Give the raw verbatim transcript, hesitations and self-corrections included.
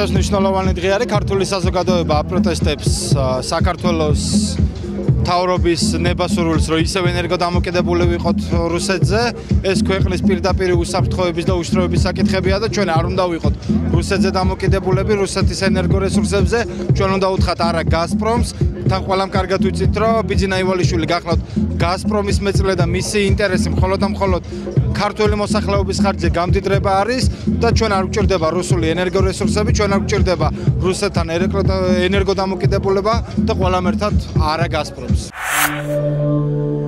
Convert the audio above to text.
დღეს მნიშვნელოვანი დღე არის ქართული საზოგადოება აპროტესტებს საქართველოს თავრობის ნებასურულს რომ ისევ ენერგოდამოკიდებული ვიყოთ რუსეთზე ეს ქვეყნის პირდაპირ უსაფრთხოების და უშროების საკითხებია და ჩვენ არ უნდა ვიყოთ რუსეთზე დამოკიდებულები რუსეთის ენერგორესურსებზე ჩვენ უნდა უთხრათ არა გაზპრომს თან ყველამ კარგად ვიცით რომ ბიძინა ივალიშვილი გახლავთ გაზპრომის მეწვდე და მისი ინტერესი მხოლოდ და მხოლოდ ქართული მოსახლეობის ხარჯზე გამდიდრება არის და ჩვენ არ გვჭირდება რუსული ენერგორესურსები ჩვენ არ გვჭირდება რუსეთთან ენერგოდამოკიდებულება და ყველამ ერთად არა გაზპრომს